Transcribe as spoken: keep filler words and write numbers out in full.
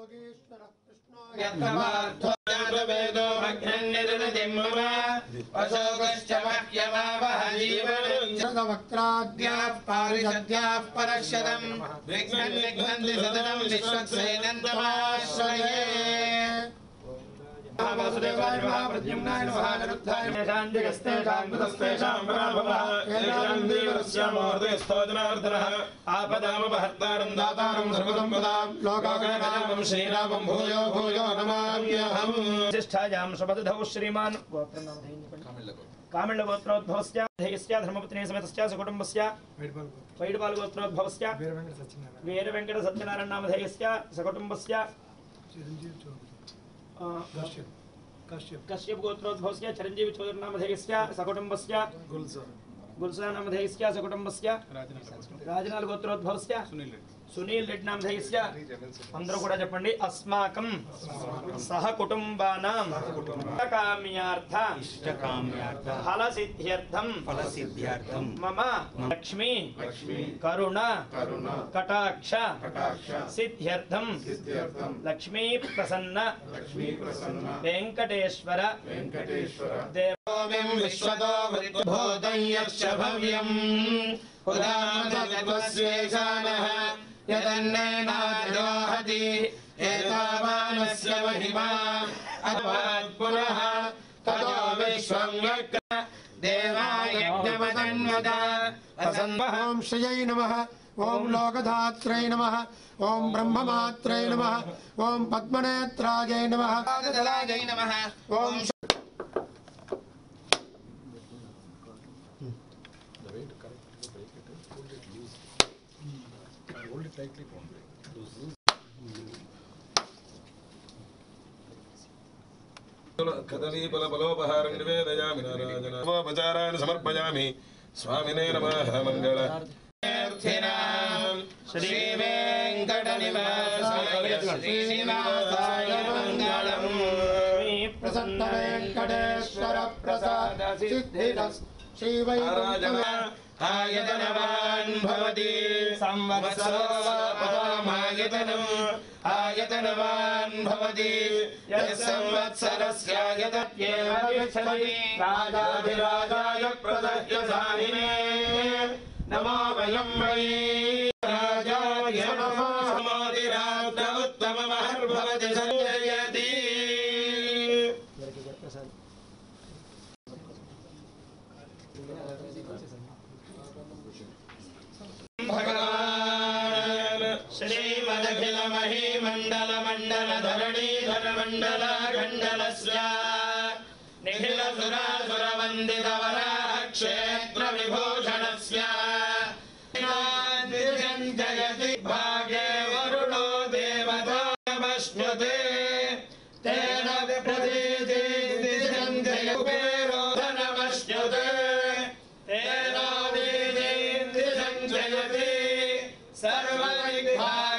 योगेश्वर कृष्णो यत्तवार्थो वेदो भग्नन्निर्नतिं मम अशोकश्च मह्यमावह जीवनं वक्त्राद्याः पारिषद्याः परश्यतं विघ्नं विघ्नन्ति सततं विश्वक्सेनन्तमाश्रये वासुदेवाय नमः प्रद्युम्नाय नमः अनिरुद्धाय शान्तिस्तेषां कृतस्तेषां पराभवः येषां देवस्यामोहृदयस्थोजनार्दनः आपदामपहर्तारं दातारं सर्वसम्पदां लोकाकरणामं श्रीरामं भूयो भूयो नमाम्यहम् ज्येष्ठायां शपथधौ श्रीमान् कामिल्ल गोत्रोद्भवस्य धैर्यस्य धर्मपत्नी समेतस्य सकुटुम्बस्य वैडपाल गोत्रोद्भवस्य वीर वेंकट सत्यनारायण नामधेयस्य सकुटुम्बस्य कश्यप कश्यप कश्यप गोत्रोद्भवस्य चिरंजीवी चौधरी नामधेयस्य सकुटुम्बस्य गुलजार गुलजार नामधेयस्य सकुटुम्बस्य राजनाल गोत्रोद्भवस्य सुनील सुनील रेड्डी नामधेयस्य अंदरू कूडा चेप्पंడి अस्माकं सह कुटुंबानां काम्यार्थ इष्टकाम्यार्थ फल सिद्ध्यर्थं फल सिद्ध्यर्थं मम लक्ष्मी करुणा कटाक्ष सिद्ध्यर्थं लक्ष्मी प्रसन्न वेंकटेश्वर देवों विश्वतो भूतं यश्च भव्यं उदामतत्वस्वेशानः यदन्नेनाद्रोहति एतावानस्य महिमा अत्वात् पुनः ततो विश्वं यज्ञ देवायज्ञमतन्वता असन्वहं श्रियै नमः ओम लोकधात्रै नमः ओम ब्रह्ममात्रै नमः ओम पद्मनेत्रायै नमः पाददलायै नमः ओम कदली फल फलोपहारं निवेदयामि नारायणाय समर्पयामि स्वामिने नमः मंगल श्री वेंकटनिवासाय श्रीनिवासाय मंगलम् प्रसन्न वेंकटेश्वर प्रसाद सिद्धिरस् श्री वैकुंठ आयतनवान् भवति संवत्सरो पदामायतनम् आयतनवान् भवति यत्संवत्सरस्यायतत्येव तिष्ठति राजाधिराजाय प्रदह्यसानिने नमो वयं वै राजाय नमः समाधिरात्र उत्तममहर्भवति सञ्जयति भगवान श्रीमदखिल महीमण्डल मण्डल धरणीधर मण्डल खण्डलस्य निखिल सुरासुर वन्दित वराह क्षेत्र विभूषणस्य जयति भागे वरुणो देवता नमस्ते तेन प्रतीति जयकुबेरो धनमस्ते तेन जयति सर्वविघ्नाय